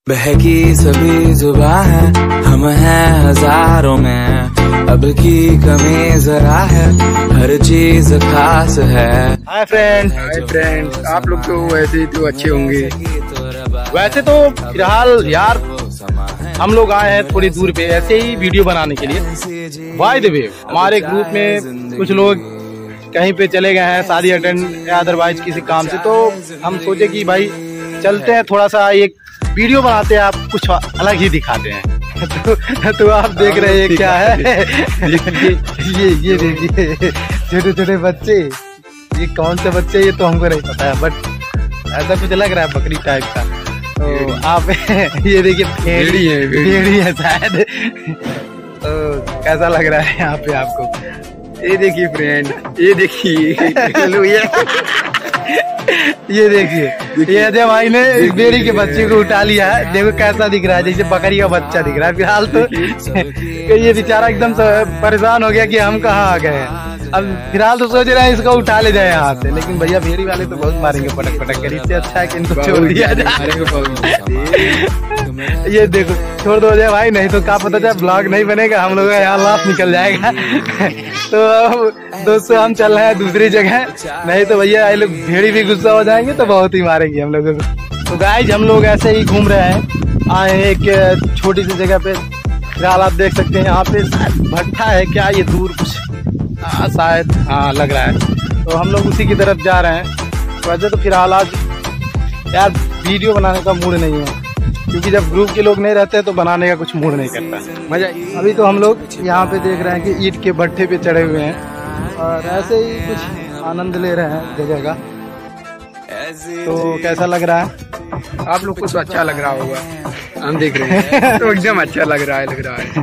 बहकी सभी जुबां है, हम हैं हजारों में, अब की कमी जरा है, हर चीज खास है। हाय फ्रेंड्स, आप लोग तो वैसे ही तो अच्छे होंगे। वैसे तो फिलहाल यार हम लोग आए हैं थोड़ी दूर पे ऐसे ही वीडियो बनाने के लिए। बाय द वे हमारे ग्रुप में कुछ लोग कहीं पे चले गए हैं शादी अटेंड या अदरवाइज किसी काम से, तो हम सोचे कि भाई चलते हैं थोड़ा सा एक वीडियो बनाते हैं, आप कुछ अलग ही दिखाते हैं। तो आप देख रहे हैं क्या है ये देखिए छोटे छोटे बच्चे, ये कौन से बच्चे ये तो हमको नहीं पता है, बट ऐसा कुछ लग रहा है बकरी टाइप का। तो आप ये देखिए भेड़ी है शायद। तो कैसा लग रहा है यहाँ पे आपको? ये देखिए फ्रेंड, ये देखिए ये देखिए ये अजय भाई ने इस बेड़ी के बच्चे को उठा लिया है। देखो कैसा दिख रहा है, जैसे बकरी का बच्चा दिख रहा है। फिलहाल तो ये बेचारा एकदम परेशान हो गया कि हम कहाँ आ गए हैं। अब फिलहाल तो सोच रहे हैं इसको उठा ले जाए यहाँ से, लेकिन भैया भेड़ी वाले तो बहुत मारेंगे पटक पटक कर। इससे अच्छा है कि इनको छोड़ दिया जाए। ये देखो छोड़ दो अजय भाई, नहीं तो क्या पता चला ब्लॉग नहीं बनेगा, हम लोग यहाँ लाश निकल जाएगा। तो अब दोस्तों हम चल रहे हैं दूसरी जगह, नहीं तो भैया ये लोग भेड़ी भी गुस्सा हो जाएंगे तो बहुत ही मारेंगे हम लोगों को। तो गाइस हम लोग ऐसे ही घूम रहे हैं, आए एक छोटी सी जगह पे। फिलहाल आप देख सकते हैं यहाँ पे शायद भट्टा है क्या, ये दूर कुछ शायद हाँ लग रहा है। तो हम लोग उसी की तरफ जा रहे हैं। वैसे तो फिलहाल आज यार वीडियो बनाने का मूड नहीं है, क्योंकि जब ग्रुप के लोग नहीं रहते तो बनाने का कुछ मूड नहीं करता मजा। अभी तो हम लोग यहाँ पे देख रहे हैं कि ईंट के भट्टे पे चढ़े हुए हैं और ऐसे ही कुछ आनंद ले रहे हैं जगह का। तो कैसा लग रहा है आप लोग को? तो अच्छा लग रहा होगा, हम देख रहे हैं तो एकदम अच्छा लग रहा है।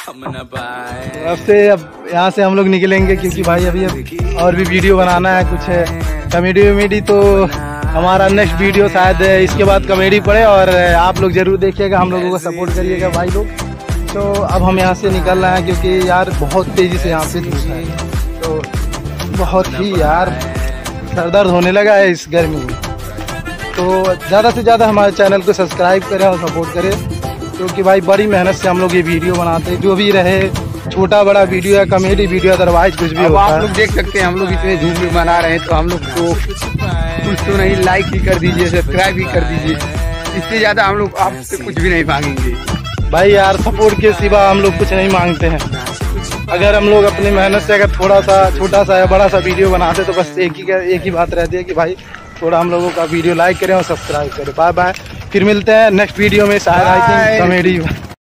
अब यहाँ से हम लोग निकलेंगे, क्योंकि भाई अभी और भी वीडियो बनाना है, कुछ है कॉमेडी वमेडी। तो हमारा नेक्स्ट वीडियो शायद इसके बाद कॉमेडी पड़े, और आप लोग जरूर देखिएगा, हम लोगों को सपोर्ट करिएगा भाई लोग। तो अब हम यहाँ से निकल रहे हैं, क्योंकि यार बहुत तेजी से यहाँ पे धूप है, तो बहुत ही यार सर दर्द होने लगा है इस गर्मी में। तो ज़्यादा से ज़्यादा हमारे चैनल को सब्सक्राइब करें और सपोर्ट करें, क्योंकि भाई बड़ी मेहनत से हम लोग ये वीडियो बनाते हैं। जो भी रहे छोटा बड़ा वीडियो है, कॉमेडी वीडियो, अदरवाइज कुछ भी होता है। आप लोग देख सकते हैं हम लोग इतने धूप में बना रहे हैं, तो हम लोग को कुछ तो नहीं, लाइक ही कर दीजिए, सब्सक्राइब ही कर दीजिए। इससे ज़्यादा हम लोग आपसे कुछ भी नहीं मांगेंगे भाई यार। सपोर्ट के सिवा हम लोग कुछ नहीं मांगते हैं। अगर हम लोग अपनी मेहनत से अगर थोड़ा सा छोटा सा या बड़ा सा वीडियो बनाते तो बस एक ही बात रहती है कि भाई थोड़ा हम लोगों का वीडियो लाइक करें और सब्सक्राइब करें। बाय बाय, फिर मिलते हैं नेक्स्ट वीडियो में, शायद आई थिंक कॉमेडी।